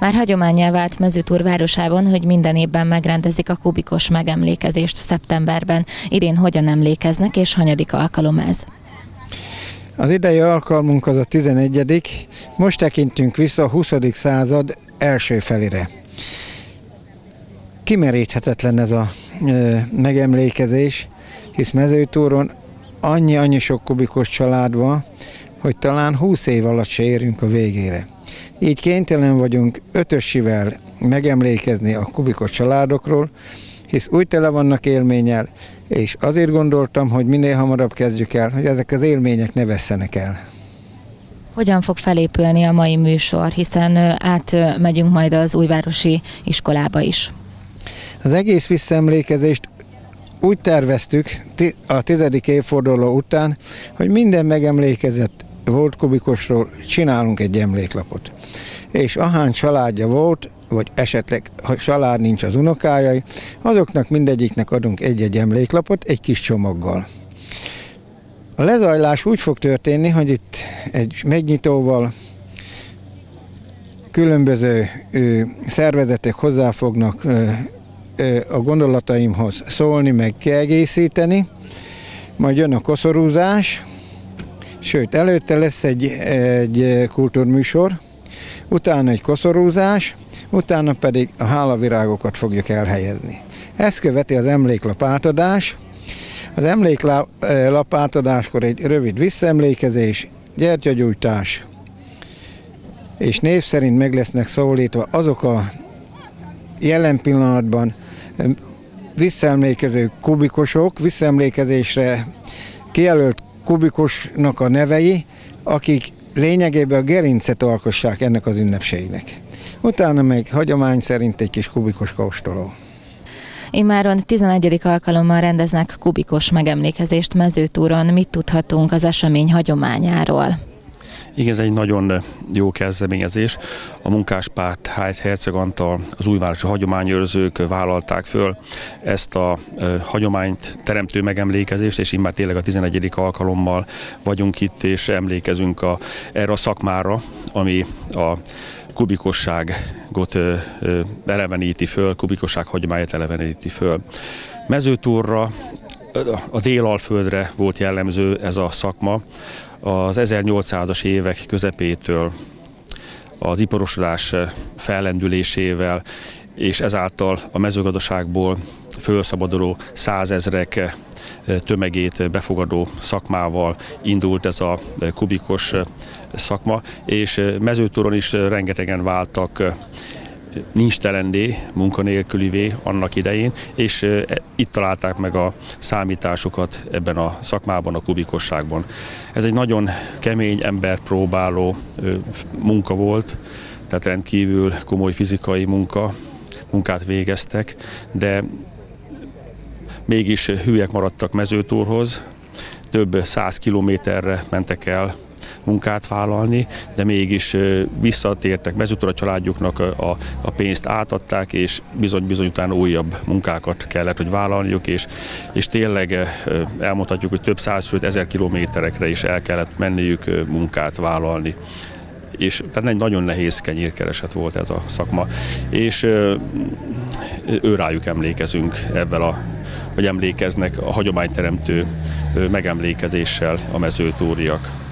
Már hagyománnyá vált Mezőtúr városában, hogy minden évben megrendezik a kubikos megemlékezést szeptemberben. Idén hogyan emlékeznek, és hanyadik alkalom ez? Az idei alkalmunk az a 11. Most tekintünk vissza a 20. század első felére. Kimeríthetetlen ez a megemlékezés, hisz Mezőtúron annyi sok kubikus család van, hogy talán 20 év alatt se érünk a végére. Így kénytelen vagyunk ötösivel megemlékezni a kubikus családokról, hisz úgy tele vannak élménnyel, és azért gondoltam, hogy minél hamarabb kezdjük el, hogy ezek az élmények ne vesszenek el. Hogyan fog felépülni a mai műsor, hiszen átmegyünk majd az újvárosi iskolába is? Az egész visszaemlékezést úgy terveztük a 10. évforduló után, hogy minden megemlékezett volt kubikusról csinálunk egy emléklapot. És ahány családja volt, vagy esetleg, ha család nincs az unokájai, azoknak mindegyiknek adunk egy-egy emléklapot egy kis csomaggal. A lezajlás úgy fog történni, hogy itt egy megnyitóval különböző szervezetek hozzá fognak a gondolataimhoz szólni, meg kiegészíteni, majd jön a koszorúzás, sőt, előtte lesz egy kultúrműsor, utána egy koszorúzás, utána pedig a hálavirágokat fogjuk elhelyezni. Ezt követi az emléklap átadás. Az emléklap átadáskor egy rövid visszaemlékezés, gyertyagyújtás, és név szerint meg lesznek szólítva azok a jelen pillanatban visszaemlékező kubikusok, visszaemlékezésre kijelölt kubikusnak a nevei, akik lényegében a gerincet alkossák ennek az ünnepségnek. Utána meg hagyomány szerint egy kis kubikus kóstoló. Immáron 11. alkalommal rendeznek kubikus megemlékezést Mezőtúron. Mit tudhatunk az esemény hagyományáról? Igen, ez egy nagyon jó kezdeményezés. A Munkáspárt Herceg Antal, az újvárosi hagyományőrzők vállalták föl ezt a hagyományt teremtő megemlékezést, és immár tényleg a 11. alkalommal vagyunk itt, és emlékezünk erre a szakmára, ami a kubikosságot eleveníti föl, kubikosság hagyományát eleveníti föl. Mezőtúrra, a Délalföldre volt jellemző ez a szakma. Az 1800-as évek közepétől az iparosodás fellendülésével és ezáltal a mezőgazdaságból fölszabaduló százezrek tömegét befogadó szakmával indult ez a kubikus szakma, és Mezőtúron is rengetegen váltak nincstelenné, munkanélkülivé annak idején, és itt találták meg a számításukat ebben a szakmában, a kubikosságban. Ez egy nagyon kemény, emberpróbáló munka volt, tehát rendkívül komoly fizikai munkát végeztek, de mégis hülyek maradtak Mezőtúrhoz, több 100 kilométerre mentek el munkát vállalni, de mégis visszatértek Mezőtúr, a családjuknak a pénzt átadták, és bizony utána újabb munkákat kellett, hogy vállalniuk, és tényleg elmondhatjuk, hogy több 100, sőt 1000 kilométerekre is el kellett menniük munkát vállalni. És tehát egy nagyon nehéz kenyérkereset volt ez a szakma, és őrájuk emlékezünk vagy emlékeznek a hagyományteremtő megemlékezéssel a mezőtúriak.